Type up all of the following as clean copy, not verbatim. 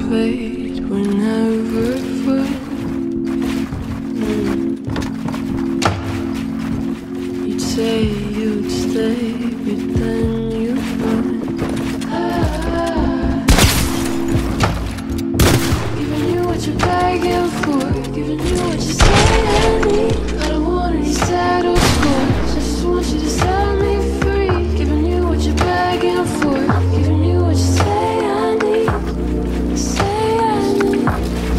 fate were never fun. You'd say you'd stay, but then you'd run. Giving you what you're begging for, giving you what you say I need. I don't want any settled scores, I just want you to set me free. Giving you what you're begging for, giving you what you say I need. Say I need.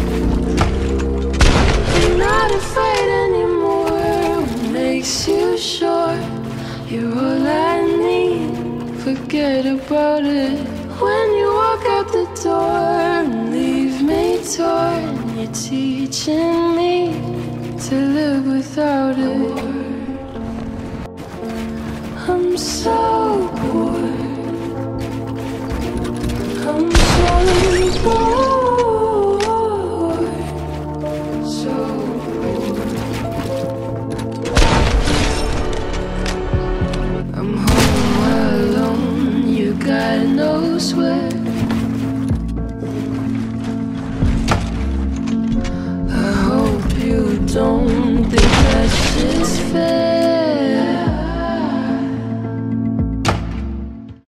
I'm not afraid anymore. What makes you sure you're all I need? Forget about it when you walk out the door and leave me torn. You're teaching me to live without a word. I'm so bored. I'm so bored. So bored. I'm home alone. You got no sweat.